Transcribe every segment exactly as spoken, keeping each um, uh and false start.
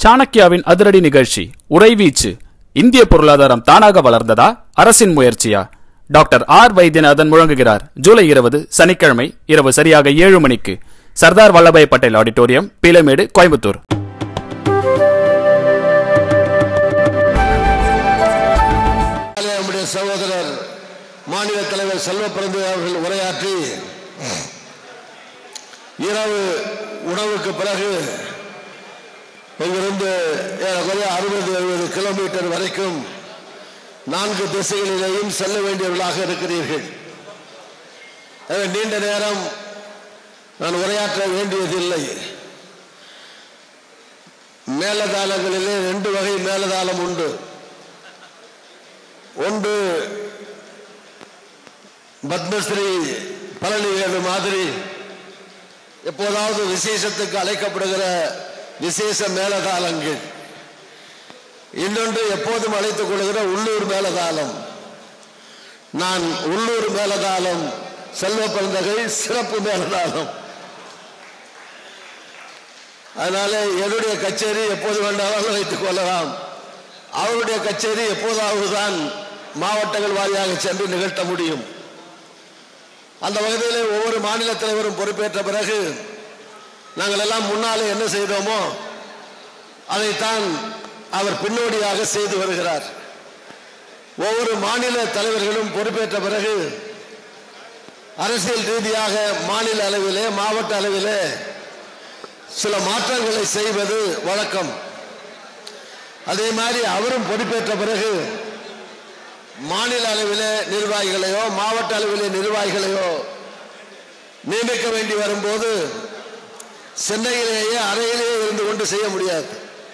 சாணக்கியாவின் அதிரடி நிகழ்ச்சி உரைவீச்சு. இந்திய பொருளாதாரம் தானாக வளர்ந்ததா, அரசின் முயற்சியா? டாக்டர் ஆர் வைத்தியநாதன் முழங்குகிறார். ஜூலை இருபது சனிக்கிழமை இரவு சரியாக ஏழு மணிக்கு சர்தார் வல்லபாய் பட்டேல் ஆடிட்டோரியம், பீலமேடு, கோயம்புத்தூர். சகோதரர் மாநில தலைவர் செல்வ பிறந்த அவர்கள் உரையாற்றி இரவு உணவுக்கு பிறகு இங்கிருந்து அறுபது எழுபது கிலோமீட்டர் வரைக்கும் நான்கு திசைகளிலேயும் செல்ல வேண்டியவர்களாக இருக்கிறீர்கள். நீண்ட நேரம் நான் உரையாற்ற வேண்டியதில்லை. மேலதாளங்களிலே ரெண்டு வகை மேலதாளம் உண்டு. ஒன்று பத்மஸ்ரீ பழனிவேலு மாதிரி எப்போதாவது விசேஷத்துக்கு அழைக்கப்படுகிற விசேஷ மேலதாளங்கள். இன்னொன்று எப்போதும் அழைத்துக் கொள்கிற உள்ளூர் மேலதாளம். நான் உள்ளூர் மேலதாளம், செல்வ பிறந்தகை சிறப்பு மேலதாளம். அதனால என்னுடைய கச்சேரி எப்போது வேண்டாலும் வைத்துக் கொள்ளலாம். அவருடைய கச்சேரி எப்போதாவது தான் மாவட்டங்கள் வாரியாக சென்று நிகழ்த்த முடியும். அந்த வகையில் ஒவ்வொரு மாநில தலைவரும் பொறுப்பேற்ற பிறகு நாங்கள் எல்லாம் முன்னாலே என்ன செய்தோமோ அதைத்தான் அவர் பின்னோடியாக செய்து வருகிறார். ஒவ்வொரு மாநில தலைவர்களும் பொறுப்பேற்ற பிறகு அரசியல் ரீதியாக மாநில அளவிலே, மாவட்ட அளவிலே சில மாற்றங்களை செய்வது வழக்கம். அதே மாதிரி அவரும் பொறுப்பேற்ற பிறகு மாநில அளவிலே நிர்வாகிகளையோ மாவட்ட அளவிலே நிர்வாகிகளையோ நியமிக்க வேண்டி வரும்போது சென்னையிலேயே அறையிலேயே இருந்து கொண்டு செய்ய முடியாது.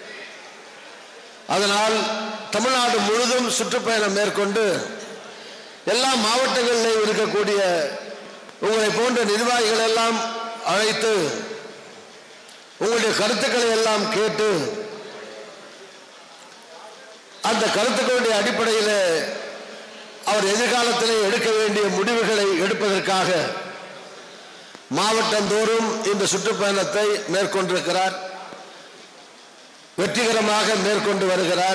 அதனால் தமிழ்நாடு முழுதும் சுற்றுப்பயணம் மேற்கொண்டு எல்லா மாவட்டங்களிலும் இருக்கக்கூடிய உங்களை போன்ற நிர்வாகிகள் எல்லாம் அழைத்து உங்களுடைய கருத்துக்களை எல்லாம் கேட்டு அந்த கருத்துக்களுடைய அடிப்படையில் அவர் எதிர்காலத்திலே எடுக்க வேண்டிய முடிவுகளை எடுப்பதற்காக மாவட்டந்தோறும் இந்த சுற்றுப்பயணத்தை மேற்கொண்டிருக்கிறார். வெற்றிகரமாக மேற்கொண்டு வருகிறார்.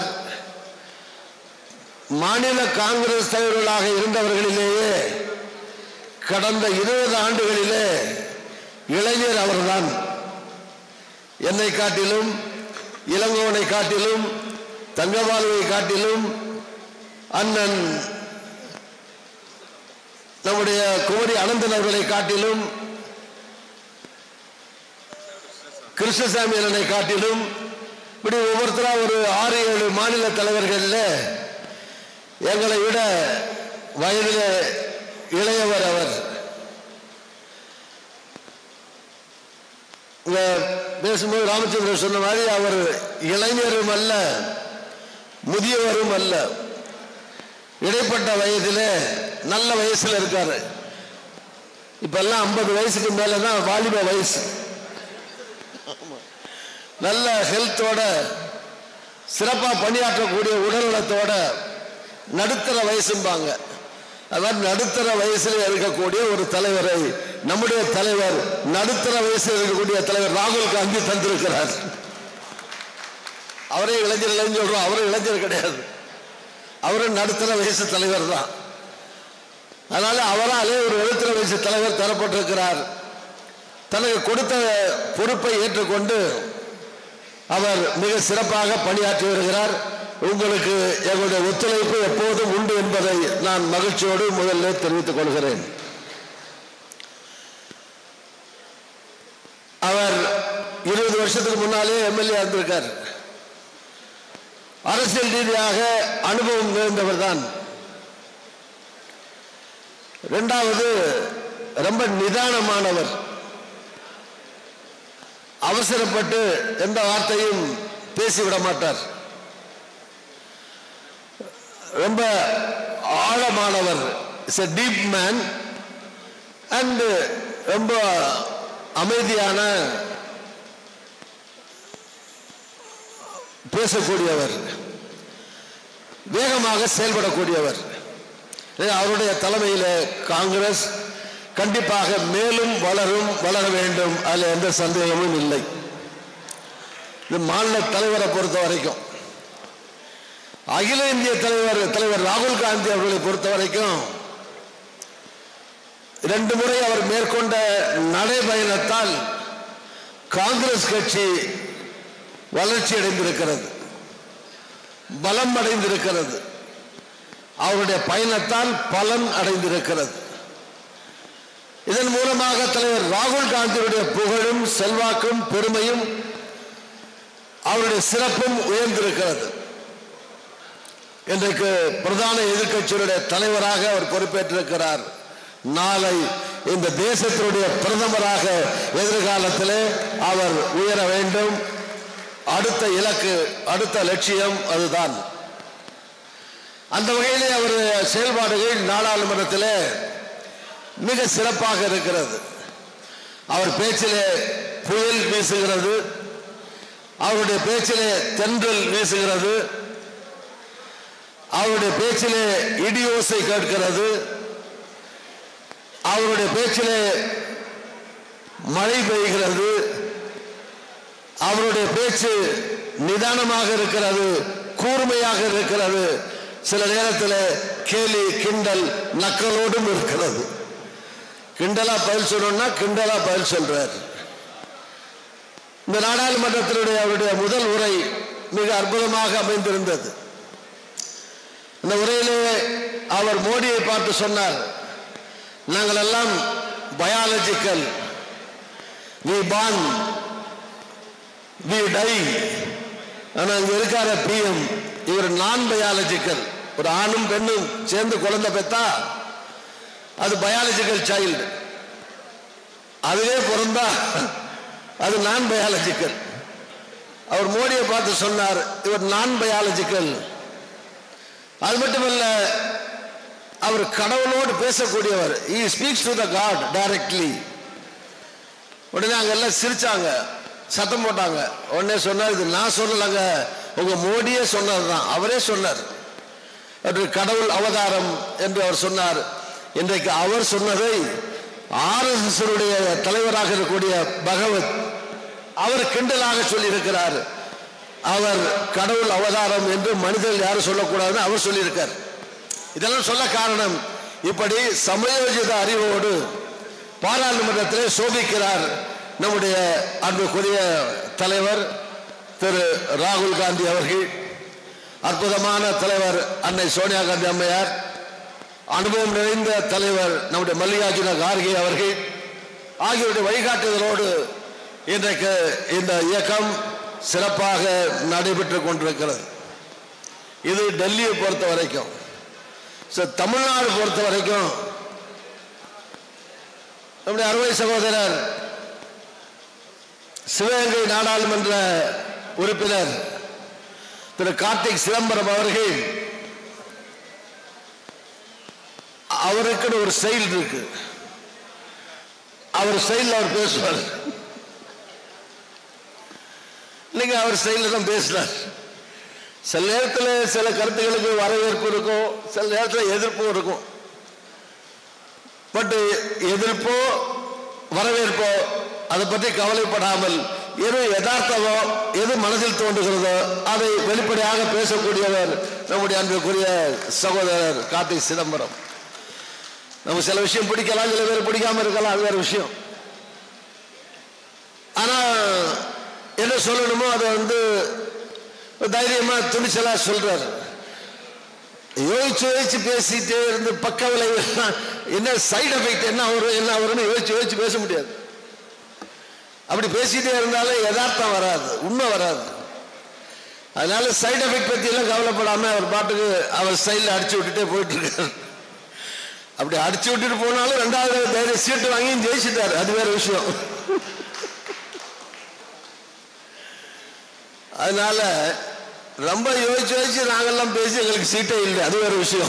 மாநில காங்கிரஸ் தலைவர்களாக இருந்தவர்களிலேயே கடந்த இருபது ஆண்டுகளிலே இளைஞர் அவர்தான். என்னை காட்டிலும், இளங்கோவனை காட்டிலும், தங்கபாலுவை காட்டிலும், அண்ணன் நம்முடைய குமரி அனந்தன் அவர்களை காட்டிலும், கிருஷ்ணசாமி அண்ணனை காட்டிலும், இப்படி ஒவ்வொருத்தரா ஒரு ஆறு ஏழு மாநில தலைவர்கள் எங்களை விட வயதில் இளையவர் அவர். பேசும்போது ராமச்சந்திரன் சொன்ன மாதிரி அவர் இளைஞரும் அல்ல, முதியவரும் அல்ல, இடைப்பட்ட வயதிலே நல்ல வயசுல இருக்காரு. இப்ப எல்லாம் ஐம்பது வயசுக்கு மேலதான் வாலிப வயசு. நல்ல ஹெல்த்தோட சிறப்பா பணியாற்றக்கூடிய உடல்நலத்தோட நடுத்தர வயசும்பாங்க. அதாவது நடுத்தர வயசுல இருக்கக்கூடிய ஒரு தலைவரை நம்முடைய தலைவர் நடுத்தர வயசுல இருக்கக்கூடிய தலைவர் ராகுல் காந்தி தந்திருக்கிறார். அவரே இளைஞர் இல்லைன்னு சொல்றோம், அவரும் இளைஞர் கிடையாது, அவரும் நடுத்தர வயசு தலைவர் தான். அதனால அவராலே ஒரு நடுத்தர வயசு தலைவர் தரப்பட்டிருக்கிறார். தனக்கு கொடுத்த பொறுப்பை ஏற்றுக்கொண்டு அவர் மிக சிறப்பாக பணியாற்றி வருகிறார். உங்களுக்கு எங்களுடைய ஒத்துழைப்பு எப்போதும் உண்டு என்பதை நான் மகிழ்ச்சியோடு முதல்ல தெரிவித்துக் கொள்கிறேன். அவர் இருபது வருஷத்துக்கு முன்னாலே எம்எல்ஏ இருந்திருக்கார். அரசியல் ரீதியாக அனுபவம் நிறைந்தவர் தான். இரண்டாவது, ரொம்ப நிதானமானவர். அவசரப்பட்டு எந்த வார்த்தையும் பேசிவிட மாட்டார். ரொம்ப ஆழமானவர், is a deep man. And ரொம்ப அமைதியான பேசக்கூடியவர், வேகமாக செயல்படக்கூடியவர். அவருடைய தலைமையில் காங்கிரஸ் கண்டிப்பாக மேலும் வளரும், வளர வேண்டும், அதில் எந்த சந்தேகமும் இல்லை. இந்த மாநில தலைவரை பொறுத்த வரைக்கும், அகில இந்திய தலைவர் தலைவர் ராகுல் காந்தி அவர்களை பொறுத்த வரைக்கும் இரண்டு முறை அவர் மேற்கொண்ட நடைபயணத்தால் காங்கிரஸ் கட்சி வளர்ச்சி அடைந்திருக்கிறது, பலம் அடைந்திருக்கிறது. அவருடைய பயணத்தால் பலன் அடைந்திருக்கிறது. இதன் மூலமாக தலைவர் ராகுல் காந்தியுடைய புகழும் செல்வாக்கும் பெருமையும் அவருடைய சிறப்பும் உயர்ந்திருக்கிறது. இன்றைக்கு பிரதான எதிர்க்கட்சியுடைய தலைவராக அவர் பொறுப்பேற்றிருக்கிறார். நாளை இந்த தேசத்தினுடைய பிரதமராக எதிர்காலத்திலே அவர் உயர வேண்டும். அடுத்த இலக்கு, அடுத்த லட்சியம் அதுதான். அந்த வகையிலே அவருடைய செயல்பாடுகள் நாடாளுமன்றத்திலே மிக சிறப்பாக இருக்கிறது. அவர் பேச்சிலே புயல் வீசுகிறது, அவருடைய பேச்சிலே தென்றல் வீசுகிறது, அவருடைய பேச்சிலே இடியோசை கேட்கிறது, அவருடைய பேச்சிலே மழை பெய்கிறது, அவருடைய பேச்சு நிதானமாக இருக்கிறது, கூர்மையாக இருக்கிறது, சில நேரத்தில் கேலி கிண்டல் நக்கலோடும் இருக்கிறது. கிண்டலா பதில் சொல்லணும்னா கிண்டலா பதில் சொல்றார். இந்த நாடாளுமன்றத்தினுடைய அவருடைய முதல் உரை மிக அற்புதமாக அமைந்திருந்தது. இந்த உரையிலே அவர் மோடியை பார்த்து சொன்னார், நாங்கள் எல்லாம் biological, we born, we die. ஆனால் இங்க இருக்கார பிஎம் இவர் நான் பயாலஜிக்கல். ஒரு ஆணும் பெண்ணும் சேர்ந்து குழந்தை பெற்றா அது பயாலஜிக்கல் சைல்டு, அதுவே பிறந்தா அது நான் பயாலஜிக்கல். அவர் மோடியை பார்த்து சொன்னார், இவர் நான் பயாலஜிக்கல். அது மட்டுமல்ல, அவர் கடவுளோடு பேசக்கூடியவர். he speaks to the God directly. உடனே அங்க எல்லாம் சிரிச்சாங்க, சத்தம் போட்டாங்க. உடனே சொன்னார், இது நான் சொல்லலங்க, உங்க மோடியே சொன்னதுதான், அவரே சொன்னார். கடவுள் அவதாரம் என்று அவர் சொன்னார். இன்றைக்கு அவர் சொன்னதை ஆர்எஸ்எஸ் தலைவராக இருக்கக்கூடிய பகவத் அவர் கிண்டலாக சொல்லி இருக்கிறார். அவர் கடவுள் அவதாரம் என்று மனிதர்கள் யாரும் சொல்லக்கூடாதுன்னு அவர் சொல்லியிருக்கார். இதெல்லாம் சொல்ல காரணம், இப்படி சமயோஜித அறிவோடு பாராளுமன்றத்திலே சோபிக்கிறார் நம்முடைய அன்புக்குரிய தலைவர் திரு ராகுல் காந்தி அவர்கள். அற்புதமான தலைவர் அன்னை சோனியா காந்தி அம்மையார், அனுபவம் நிறைந்த தலைவர் நம்முடைய மல்லிகார்ஜுன கார்கே அவர்கள் ஆகியோருடைய வழிகாட்டுதலோடு இன்றைக்கு இந்த இயக்கம் சிறப்பாக நடைபெற்றுக் கொண்டிருக்கிறது. இது டெல்லியை பொறுத்த வரைக்கும். தமிழ்நாடு பொறுத்த வரைக்கும் நம்முடைய அறுவை சகோதரர் சிவகங்கை நாடாளுமன்ற உறுப்பினர் திரு கார்த்திக் சிதம்பரம் அவர்கள், அவருக்கு ஒரு ஸ்டைல் இருக்கு. அவர் ஸ்டைல் அவர் பேசுவார். இல்லைங்க, அவர் ஸ்டைல தான் பேசுறார். சில நேரத்தில் சில கருத்துக்களுக்கு வரவேற்பு இருக்கும், சில நேரத்தில் எதிர்ப்பும் இருக்கும். பட் எதிர்ப்போ வரவேற்போ அதை பற்றி கவலைப்படாமல் எது யதார்த்தமோ எது மனதில் தோன்றுகிறதோ அதை வெளிப்படையாக பேசக்கூடியவர் நம்முடைய அன்புக்குரிய சகோதரர் கார்த்திக் சிதம்பரம். நம்ம சில விஷயம் பிடிக்கலாம், சில பேர் பிடிக்காம இருக்கலாம், அது வேற விஷயம். ஆனா என்ன சொல்லணுமோ அதை வந்து தைரியமா துணிச்சலா சொல்றாரு. யோசிச்சு யோசிச்சு பேசிட்டே இருந்து பக்க விளைவு என்ன சைடு எஃபெக்ட் என்ன வரும் என்ன வரும்னு யோசிச்சு யோசிச்சு பேச முடியாது. அப்படி பேசிட்டே இருந்தாலும் யதார்த்தம் வராது, உண்மை வராது. அதனால சைடு எஃபெக்ட் பத்தி எல்லாம் கவலைப்படாம அவர் பாட்டுக்கு அவர் ஸ்டைல அடிச்சு விட்டுட்டே போயிட்டு இருக்காரு. அப்படி அடிச்சு விட்டுட்டு போனாலும் ரெண்டாவது தைரிய சீட்டு வாங்கி ஜெயிச்சுட்டாரு, அது வேற விஷயம். அதனால ரொம்ப யோசிச்சு யோசிச்சு நாங்கெல்லாம் பேசி எங்களுக்கு சீட்டே இல்லை, அது வேற விஷயம்.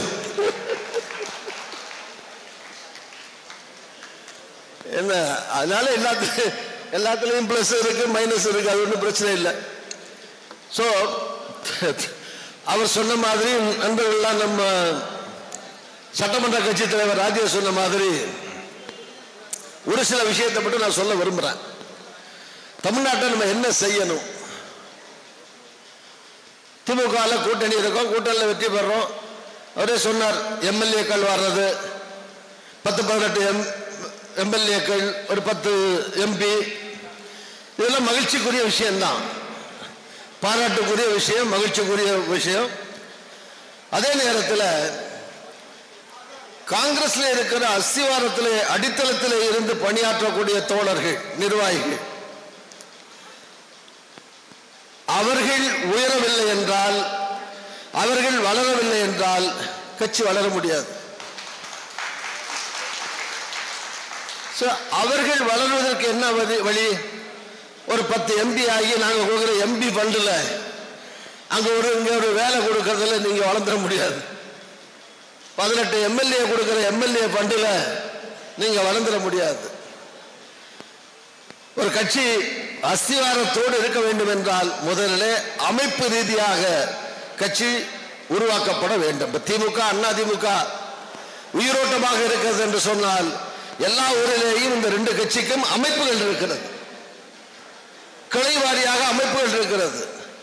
என்ன அதனால எல்லாத்துக்கும் எல்லாத்துலயும் பிளஸ் இருக்கு மைனஸ் இருக்கு, அது ஒன்றும் பிரச்சனை இல்லை. ஸோ அவர் சொன்ன மாதிரி நண்பர்கள்லாம் நம்ம சட்டமன்ற கட்சி தலைவர் ராஜேஷ் சொன்ன மாதிரி ஒரு சில விஷயத்தை மட்டும் நான் சொல்ல விரும்புறேன். தமிழ்நாட்டை நம்ம என்ன செய்யணும், திமுகல கூட்டணி இருக்கும், கூட்டணியில் வெற்றி பெறோம். அவரே சொன்னார், எம்எல்ஏக்கள் வர்றது பத்து பதினெட்டு எம் எம்எல்ஏக்கள் ஒரு பத்து எம்பி, இதெல்லாம் மகிழ்ச்சிக்குரிய விஷயம்தான், பாராட்டுக்குரிய விஷயம், மகிழ்ச்சிக்குரிய விஷயம். அதே நேரத்தில் காங்கிரஸ்ல இருக்கிற அஸ்திவாரத்திலே அடித்தளத்திலே இருந்து பணியாற்றக்கூடிய தோழர்கள், நிர்வாகிகள், அவர்கள் உயரவில்லை என்றால், அவர்கள் வளரவில்லை என்றால் கட்சி வளர முடியாது. அவர்கள் வளர்வதற்கு என்ன வழி? ஒரு பத்து எம்பி ஆகி நாங்கள் கொடுக்குற எம்பி ஃபண்டில் அங்கே ஒரு இங்கே ஒரு வேலை கொடுக்கறதுல நீங்கள் வளர்ந்துட முடியாது. பதினெட்டு எம்எல்ஏ கொடுக்குற எம்எல்ஏ ஃபண்டில் நீங்கள் வளர்ந்துட முடியாது. ஒரு கட்சி அஸ்திவாரத்தோடு இருக்க வேண்டும் என்றால் முதலிலே அமைப்பு ரீதியாக கட்சி உருவாக்கப்பட வேண்டும். திமுக அண்ணா திமுக உயிரோட்டமாக இருக்கிறது என்று சொன்னால் எல்லா ஊரிலேயும் இந்த ரெண்டு கட்சிக்கும் அமைப்புகள் இருக்கிறது, கிளை வாரியாக அமைப்புகள் இருக்கிறது.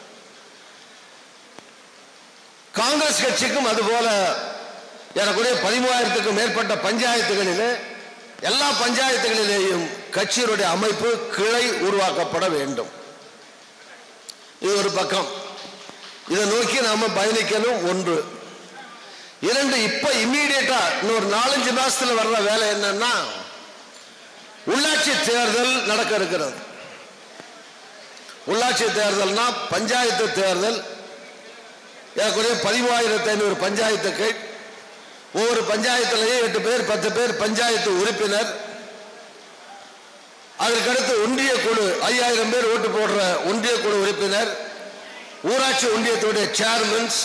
காங்கிரஸ் கட்சிக்கும் அதுபோல ஏறக்குறைய பதிமூவாயிரத்துக்கும் மேற்பட்ட பஞ்சாயத்துகளிலே எல்லா பஞ்சாயத்துகளிலேயும் கட்சியினுடைய அமைப்பு கிளை உருவாக்கப்பட வேண்டும். இது ஒரு பக்கம். இதை நோக்கி நாம பயணிக்கணும். ஒன்று. இரண்டு, இப்ப இம்மீடியட்டா இன்னொரு நாலஞ்சு மாசத்துல வர்ற வேலை என்னன்னா, உள்ளாட்சி தேர்தல் நடக்க இருக்கிறது. உள்ளாட்சி தேர்தல்னா பஞ்சாயத்து தேர்தல். ஏறக்குறைய பதிமூவாயிரத்தி ஐநூறு பஞ்சாயத்துக்கு ஒவ்வொரு பஞ்சாயத்திலேயே எட்டு பேர் பத்து பேர் பஞ்சாயத்து உறுப்பினர். அதற்கடுத்து ஒன்றிய குழு ஐயாயிரம் பேர் ஓட்டு போடுற ஒன்றிய குழு உறுப்பினர், ஊராட்சி ஒன்றியத்துடைய சேர்மன்ஸ்,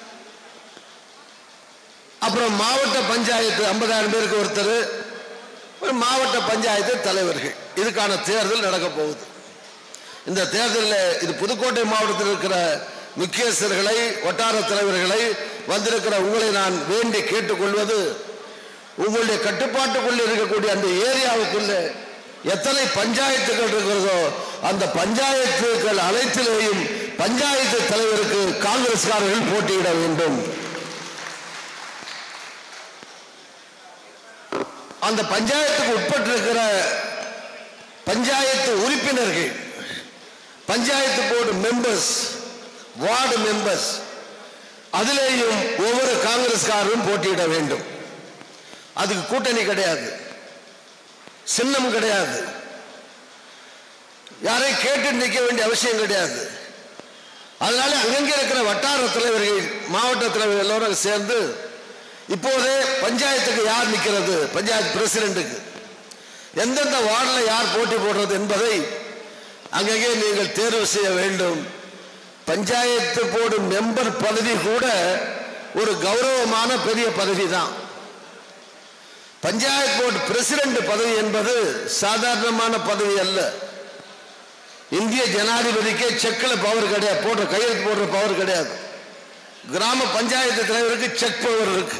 அப்புறம் மாவட்ட பஞ்சாயத்து ஐம்பதாயிரம் பேருக்கு ஒருத்தர், மாவட்ட பஞ்சாயத்து தலைவர்கள். இதுக்கான தேர்தல் நடக்க போகுது. இந்த தேர்தலில் இது புதுக்கோட்டை மாவட்டத்தில் இருக்கிற முக்கியஸ்தர்களை, வட்டார தலைவர்களை, வந்திருக்கிற உங்களை நான் வேண்டி கேட்டுக்கொள்வது, உங்களுடைய கட்டுப்பாட்டுக்குள்ள இருக்கக்கூடிய அந்த ஏரியாவுக்குள்ள எத்தனை பஞ்சாயத்துகள் இருக்கிறதோ அந்த பஞ்சாயத்துகள் அனைத்திலேயும் பஞ்சாயத்து தலைவருக்கு காங்கிரஸ்காரர்கள் போட்டியிட வேண்டும். அந்த பஞ்சாயத்துக்கு உட்பட்டிருக்கிற பஞ்சாயத்து உறுப்பினர்கள், panchayat board members, ward members, அதிலேயும் ஒவ்வொரு காங்கிரஸ்காரரும் போட்டியிட வேண்டும். அதுக்கு கூட்டணி கிடையாது, சின்னம் கிடையாது, யாரை கேட்டு நிற்க வேண்டிய அவசியம் கிடையாது. அதனால அங்கங்கே இருக்கிற வட்டார தலைவர்கள், மாவட்ட தலைவர்கள் எல்லோரும் சேர்ந்து இப்போதே பஞ்சாயத்துக்கு யார் நிற்கிறது, பஞ்சாயத்து பிரசிடென்ட்டுக்கு எந்தெந்த வார்டில் யார் போட்டி போடுறது என்பதை அங்கங்கே நீங்கள் தேர்வு செய்ய வேண்டும். பஞ்சாயத்து போர்டு மெம்பர் பதவி கூட ஒரு கௌரவமான பெரிய பதவி தான். பஞ்சாயத்து போர்டு பிரசிடென்ட் பதவி என்பது சாதாரணமான பதவி அல்ல. இந்திய ஜனாதிபதிக்கே செக்கில் பவர் கிடையாது, போடுற கையெழுத்து போடுற பவர் கிடையாது. கிராம பஞ்சாயத்து தலைவருக்கு செக் பவர் இருக்கு,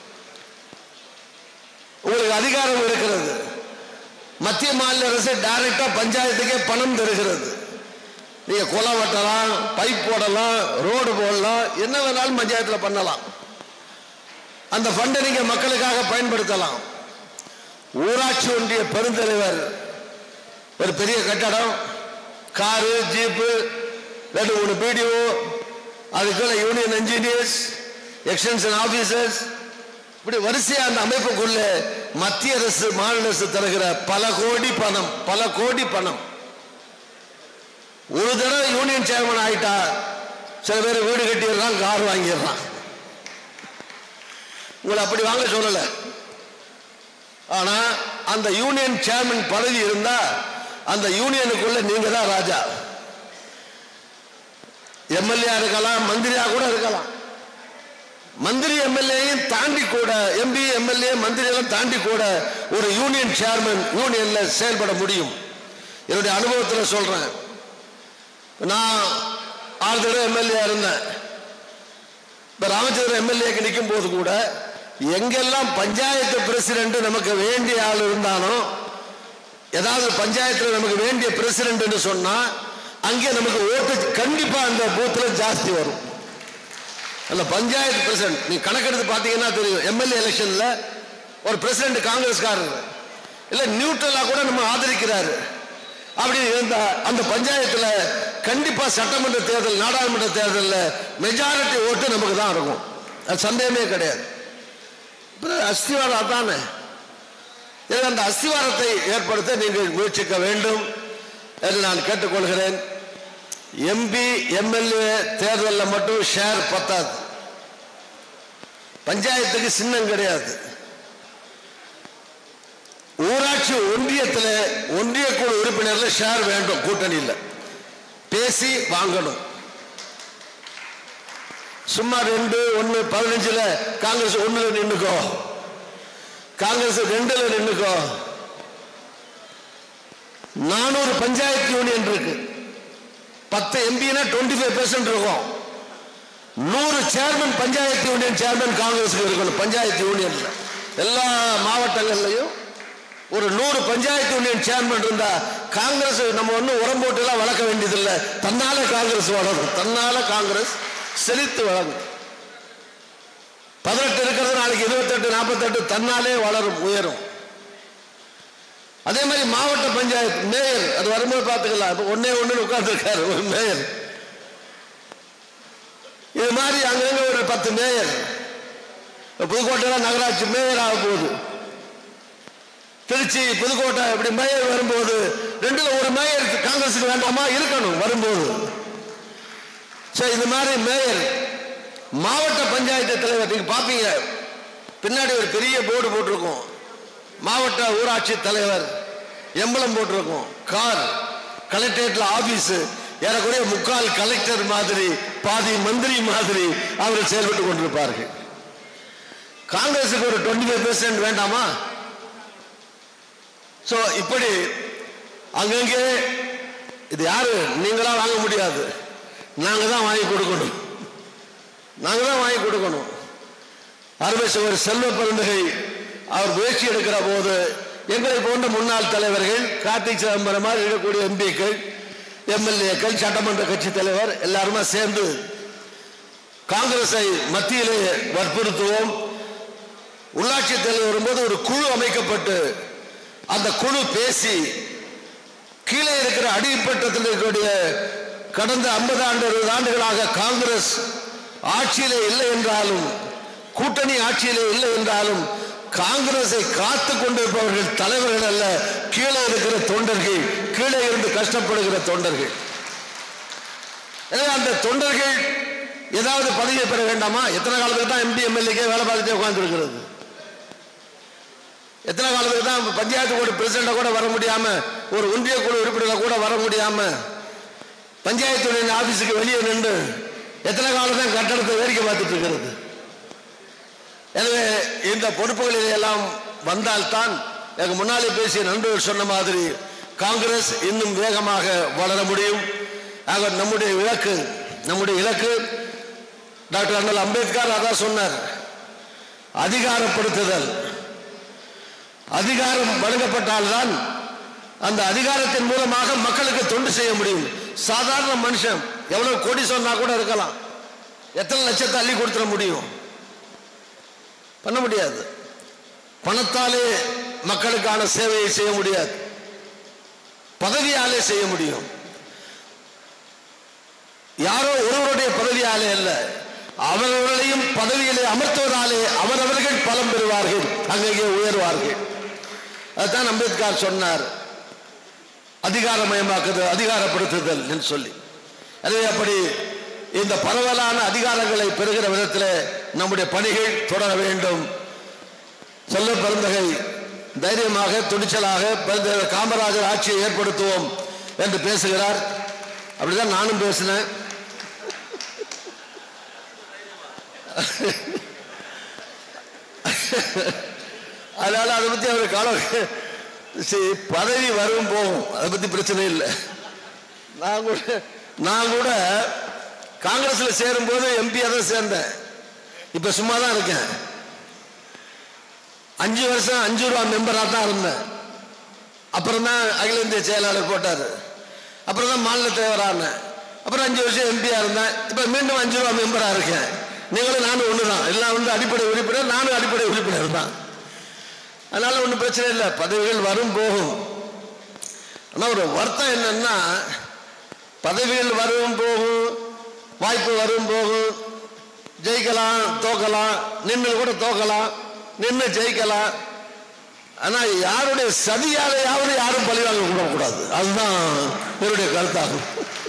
உங்களுக்கு அதிகாரம் இருக்கிறது. மத்திய மாநில அரசு டைரக்டா பஞ்சாயத்துக்கே பணம் தருகிறது. நீங்க குளம் வெட்டலாம், பைப் போடலாம், ரோடு போடலாம், என்ன வேணாலும் பஞ்சாயத்தில் பண்ணலாம். அந்த ஃபண்டை நீங்க மக்களுக்காக பயன்படுத்தலாம். ஊராட்சி ஒன்றிய பெருந்தலைவர் ஒரு பெரிய கட்டடம், காரு, ஜீப்பு, ரெண்டு மூணு பிடிஓ, அதுக்குள்ள யூனியன் இன்ஜினியர்ஸ், எக்ஸ்டென்ஷன் ஆபீசர்ஸ், இப்படி வரிசையா அந்த அமைப்புக்குள்ள மத்திய அரசு மாநில அரசு தருகிற பல கோடி பணம், பல கோடி பணம். ஒரு தடவை யூனியன் சேர்மன் ஆயிட்டா சில பேர் வீடு கட்டிடுறான், கார் வாங்கிடுறான். உங்களை அப்படி வாங்க சொல்லல. ஆனா அந்த யூனியன் சேர்மன் பதவி இருந்தா அந்த யூனியனுக்குள்ள நீங்க தான் ராஜா. எம்எல்ஏ இருக்கலாம், மந்திரியா கூட இருக்கலாம். மந்திரி எம்எல்ஏயும் தாண்டி கூட, எம்பி எம்எல்ஏ மந்திரி எல்லாம் தாண்டி கூட ஒரு யூனியன் சேர்மன் யூனியன்ல செயல்பட முடியும். என்னுடைய அனுபவத்தில் சொல்றேன். நான் ஆறு தடவை எம்எல்ஏ இருந்தேன். இப்ப ராமச்சந்திரன் எம்எல்ஏக்கு நிற்கும் போது கூட எங்கெல்லாம் பஞ்சாயத்து பிரசிடென்ட் நமக்கு வேண்டிய ஆள் இருந்தானோ, ஏதாவது பஞ்சாயத்துல நமக்கு வேண்டிய பிரசிடென்ட் சொன்னா அங்கே நமக்கு ஓட்டு கண்டிப்பா அந்த பூத்துல ஜாஸ்தி வரும். அந்த பஞ்சாயத்து பிரசிடென்ட் நீ கணக்கெடுத்து பார்த்தீங்கன்னா தெரியும். எம்எல்ஏ எலெக்ஷன்ல ஒரு பிரசிடென்ட் காங்கிரஸ்காரர் இல்ல நியூட்ரலா கூட நம்ம ஆதரிக்கிறாரு. அப்படி இருந்தா அந்த பஞ்சாயத்துல கண்டிப்பா சட்டமன்ற தேர்தல் நாடாளுமன்ற தேர்தலில் மெஜாரிட்டி ஓட்டு நமக்கு தான் இருக்கும். அது சந்தேகமே கிடையாது. அஸ்திவாரம் அதானே. அந்த அஸ்திவாரத்தை ஏற்படுத்த நீங்கள் முயற்சிக்க வேண்டும் என்று நான் கேட்டுக்கொள்கிறேன். எம்பி எம்எல்ஏ தேர்தலில் மட்டும் ஷேர் பத்தாது. பஞ்சாயத்துக்கு சின்னம் கிடையாது. ஊராட்சி ஒன்றியத்தில் ஒன்றிய குழு உறுப்பினர்கள் ஷேர் வேண்டும். கூட்டணியில் பேசி வாங்கணும். சும்மா ரெண்டு ஒன்னு பதினஞ்சுல காங்கிரஸ் ஒண்ணுல நின்னுக்கோ, காங்கிரஸ் ரெண்டுல நின்னுக்கோ. நானூறு பஞ்சாயத்து யூனியன் இருக்கு. பத்து எம்பினா டுவெண்ட்டி ஃபைவ் பெர்சென்ட் இருக்கும். நூறு சேர்மன் பஞ்சாயத்து யூனியன் சேர்மன் காங்கிரஸுக்கு இருக்கணும். பஞ்சாயத்து யூனியன்ல எல்லா மாவட்டங்கள்லையும் ஒரு நூறு பஞ்சாயத்து யூனியன் சேர்மன் இருந்தா காங்கிரஸ் நம்ம ஒன்னும் உரம் போட்டு எல்லாம் வளர்க்க வேண்டியதில்லை. தன்னால காங்கிரஸ் வளரும். தன்னால காங்கிரஸ் செழித்து வளரும். பதினெட்டு இருக்கிறது நாளைக்கு இருபத்தெட்டு நாற்பத்தெட்டு தன்னாலே வளரும், உயரும். அதே மாதிரி மாவட்ட பஞ்சாயத்து மேயர் அது வரும்போது பார்த்துக்கலாம். ஒன்னே ஒண்ணு உட்கார்ந்து இருக்காரு ஒரு மேயர். இது மாதிரி அங்கங்க ஒரு பத்து மேயர். புதுக்கோட்டை நகராட்சி மேயர் ஆக போகுது. திருச்சி புதுக்கோட்டை இப்படி மேயர் வரும்போது ரெண்டுல ஒரு மேயர் காங்கிரஸுக்கு வேண்டாமா? இருக்கணும் வரும்போது. இந்த மாதிரி மேயர் மாவட்ட பஞ்சாயத்து தலைவர் நீங்க பாப்பீங்க, பின்னாடி ஒரு பெரிய போர்டு போட்டிருக்கும். மாவட்ட ஊராட்சி தலைவர் எம்பளம் போட்டிருக்கும். கார் கலெக்டரேட்ல ஆபீஸ் ஏறக்குறைய முக்கால் கலெக்டர் மாதிரி பாதி மந்திரி மாதிரி அவர்கள் செயல்பட்டு கொண்டிருப்பார்கள். காங்கிரஸுக்கு ஒரு டுவெண்ட்டி ஃபைவ் பெர்சென்ட் வேண்டாமா? சோ இப்படி அங்கங்கே இது யாரு நீங்களா வாங்க முடியாது. நாங்க தான் வாங்கி கொடுக்கணும். நாங்க தான் வாங்கி கொடுக்கணும். அருமை சகோதரர் செல்வ பெருந்தகை அவர் முயற்சி எடுக்கிற போது எங்களை போன்ற முன்னாள் தலைவர்கள், கார்த்திக் சிதம்பரம் மாதிரி இருக்கக்கூடிய எம்பிக்கள், எம்எல்ஏக்கள், சட்டமன்ற கட்சி தலைவர் எல்லாருமே சேர்ந்து காங்கிரஸை மத்தியிலே வற்புறுத்துவோம். உள்ளாட்சி தேர்தல் வரும்போது ஒரு குழு அமைக்கப்பட்டு அந்த குழு பேசி கீழே இருக்கிற அடிப்பட்டத்தில் இருக்கக்கூடிய கடந்த ஐம்பது ஆண்டு அறுபது ஆண்டுகளாக காங்கிரஸ் ஆட்சியிலே இல்லை என்றாலும், கூட்டணி ஆட்சியிலே இல்லை என்றாலும் காங்கிரஸை காத்து கொண்டிருப்பவர்கள் தலைவர்கள் அல்ல, கீழே இருக்கிற தொண்டர்கள், கீழே இருந்து கஷ்டப்படுகிற தொண்டர்கள். எனவே அந்த தொண்டர்கள் ஏதாவது பதவியை பெற வேண்டாமா? எத்தனை காலத்துக்கு தான் எம்பி எம்எல்ஏக்கே வேலை பார்த்துட்டே உட்கார்ந்து இருக்கிறது? எத்தனை காலத்துக்கு தான் பஞ்சாயத்து கூட பிரசிடண்டா கூட வர முடியாம, ஒரு ஒன்றிய குழு உறுப்பினராக கூட வர முடியாம, பஞ்சாயத்து ஆபீஸுக்கு வெளியே நின்று எத்தனை காலம் தான் கட்டடத்தை வேடிக்கை பார்த்துட்டு இருக்கிறது? எனவே இந்த பொறுப்புகளில் எல்லாம் வந்தால்தான் எனக்கு முன்னாலே பேசிய நண்பர்கள் சொன்ன மாதிரி காங்கிரஸ் இன்னும் வேகமாக வளர முடியும். ஆக நம்முடைய இலக்கு நம்முடைய இலக்கு டாக்டர் அண்ணல் அம்பேத்கர் அதான் சொன்னார், அதிகாரப்படுத்துதல். அதிகாரம் வழங்கப்பட்டால்தான் அந்த அதிகாரத்தின் மூலமாக மக்களுக்கு தொண்டு செய்ய முடியும். சாதாரண மனுஷன் எவ்வளவு கோடி சொன்னா கூட இருக்கலாம், எத்தனை லட்சத்தை அள்ளி கொடுத்துட முடியும்? பண்ண முடியாது. பணத்தாலே மக்களுக்கான சேவையை செய்ய முடியாது, பதவியாலே செய்ய முடியும். யாரோ ஒருவருடைய பதவியாலே அல்ல, அவர்களையும் பதவியிலே அமர்த்துவதாலே அவரவர்கள் பலம் பெறுவார்கள், அங்கே உயர்வார்கள். அதுதான் அம்பேத்கர் சொன்னார், அதிகாரமயமாக்குதல், அதிகாரப்படுத்துதல் என்று சொல்லி. எனவே அப்படி இந்த பரவலான அதிகாரங்களை பெறுகிற விதத்தில் நம்முடைய பணிகள் தொடர வேண்டும். செல்வ பெருந்தகை தைரியமாக துணிச்சலாக காமராஜர் ஆட்சியை ஏற்படுத்துவோம் என்று பேசுகிறார். அப்படிதான் நானும் பேசினேன். அதனால அதை பத்தி அவர் காலம் பதவி வரும் போகும், அதை பத்தி பிரச்சனை இல்லை. நான் கூட நான் கூட காங்கிரஸ்ல சேரும் போது எம்பியா தான் சேர்ந்தேன். இப்ப சும்மா தான் இருக்கேன். அஞ்சு வருஷம் அஞ்சு ரூபா மெம்பரா தான் இருந்தேன். அப்புறம் தான் அகில இந்திய செயலாளர் போட்டாரு. அப்புறம் தான் மாநில தலைவரான. அப்புறம் அஞ்சு வருஷம் எம்பியா இருந்தேன். இப்ப மீண்டும் அஞ்சு ரூபா மெம்பரா இருக்கேன். நீங்களும் நானும் ஒன்று தான், எல்லாம் வந்து அடிப்படை உறுப்பினர், நானும் அடிப்படை உறுப்பினர் தான். அதனால ஒன்றும் பிரச்சனை இல்லை, பதவிகள் வரும் போகும். ஆனால் ஒரு வருத்தம் என்னன்னா, பதவிகள் வரும் போகும், வாய்ப்பு வரும் போகும், ஜெயிக்கலாம் தோக்கலாம், நின்று கூட தோக்கலாம், நின்று ஜெயிக்கலாம். ஆனால் யாருடைய சதியாலையாவது யாரும் பழிவாங்க கூடாது, அதுதான் என்னுடைய கருத்தாகும்.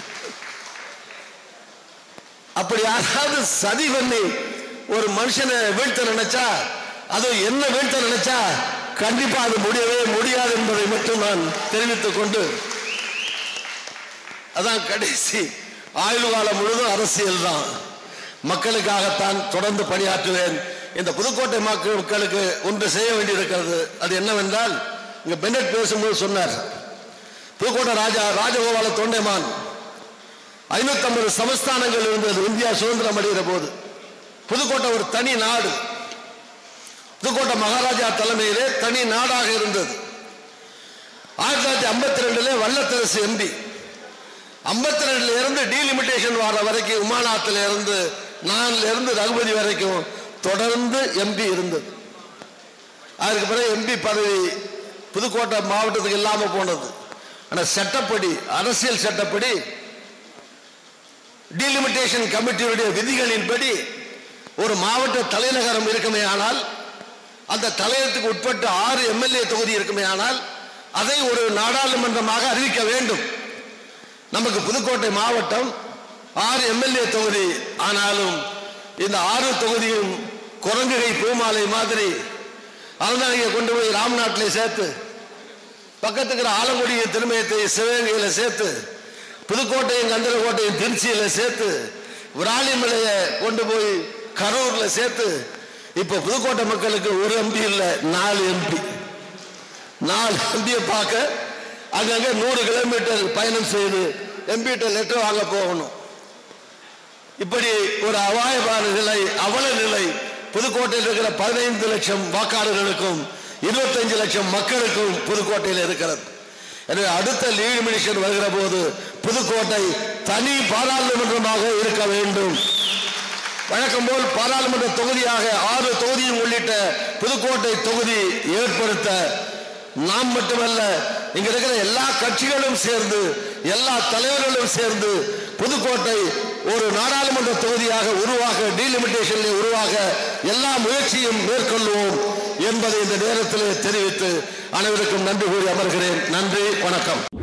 அப்படி யாராவது சதி பண்ணி ஒரு மனுஷனை வீழ்த்த நினைச்சா, அது என்ன வீழ்த்த நினைச்சா கண்டிப்பா அது முடியவே முடியாது என்பதை மட்டும் நான் தெரிவித்துக் கொண்டு, அதான் கடைசி ஆயுள் காலம் முழுதும் அரசியல் தான், மக்களுக்காகத்தான் தொடர்ந்து பணியாற்றுவேன். இந்த புதுக்கோட்டை மக்களுக்கு ஒன்று செய்ய வேண்டியிருக்கிறது. அது என்னவென்றால், இங்க பென்னட் பேசும்போது சொன்னார், புதுக்கோட்டை ராஜா ராஜகோபால தொண்டைமான் ஐநூத்தி ஐம்பது சமஸ்தானங்கள் இருந்தது இந்தியா சுதந்திரம் அடைகிற போது. புதுக்கோட்டை ஒரு தனி நாடு, புதுக்கோட்டை மகாராஜா தலைமையிலே தனி நாடாக இருந்தது. ஆயிரத்தி தொள்ளாயிரத்தி ஐம்பத்தி ரெண்டுல வல்லத்தரசு எம்பி, ஐம்பத்தி ரெண்டுல இருந்து டீலிமிட்டேஷன் வர வரைக்கும் உமாநாத்துல இருந்து நான்ல இருந்து ரகுபதி வரைக்கும் தொடர்ந்து எம்பி இருந்தது. அதுக்கு பிறகு எம்பி பதவி புதுக்கோட்டை மாவட்டத்துக்கு இல்லாம போனது. ஆனால் சட்டப்படி, அரசியல் சட்டப்படி, டீலிமிட்டேஷன் கமிட்டியுடைய விதிகளின்படி ஒரு மாவட்ட தலைநகரம் இருக்குமே ஆனால், அந்த தலைநகரத்துக்கு உட்பட்ட ஆறு எம்எல்ஏ தொகுதி இருக்குமே ஆனால் அதை ஒரு நாடாளுமன்றமாக அறிவிக்க வேண்டும். நமக்கு புதுக்கோட்டை மாவட்டம் ஆறு எம்எல்ஏ தொகுதி, ஆனாலும் இந்த ஆறு தொகுதியும் குரங்குகை பூமாலை மாதிரி அறந்தாங்க கொண்டு போய் ராம்நாட்டிலே சேர்த்து, பக்கத்துக்கு ஆலங்குடிய திருமயத்தை சிவகங்கையில சேர்த்து, புதுக்கோட்டையும் கந்தரக்கோட்டையும் திருச்சியில சேர்த்து, விராலிமலையை கொண்டு போய் கரூர்ல சேர்த்து, இப்ப புதுக்கோட்டை மக்களுக்கு ஒரு எம்பி இல்ல, நாலு எம்பி. நாலு எம்பியை பார்க்க அங்கங்க நூறு கிலோமீட்டர் பயணம் செய்து எம்பிட்ட லெட்டர் வாங்க போகணும். இப்படி ஒரு அபாயமான நிலை, அவல நிலை புதுக்கோட்டையில் இருக்கிற பதினைந்து லட்சம் வாக்காளர்களுக்கும் இருபத்தஞ்சு லட்சம் மக்களுக்கும் புதுக்கோட்டையில் இருக்கிறது. எனவே அடுத்த லீடு மினிஸ்டர் வருகிற போது புதுக்கோட்டை தனி பாராளுமன்றமாக இருக்க வேண்டும். வழக்கம் போல் பாராளுமன்ற தொகுதியாக ஆறு தொகுதியும் உள்ளிட்ட புதுக்கோட்டை தொகுதி ஏற்படுத்த நாம் மட்டுமல்ல, இங்க இருக்கிற எல்லா கட்சிகளும் சேர்ந்து, எல்லா தலைவர்களும் சேர்ந்து புதுக்கோட்டை ஒரு நாடாளுமன்ற தொகுதியாக உருவாக, டீலிமிட்டேஷனில் உருவாக எல்லா முயற்சியும் மேற்கொள்வோம் என்பதை இந்த நேரத்தில் தெரிவித்து அனைவருக்கும் நன்றி கூறி அமர்கிறேன். நன்றி, வணக்கம்.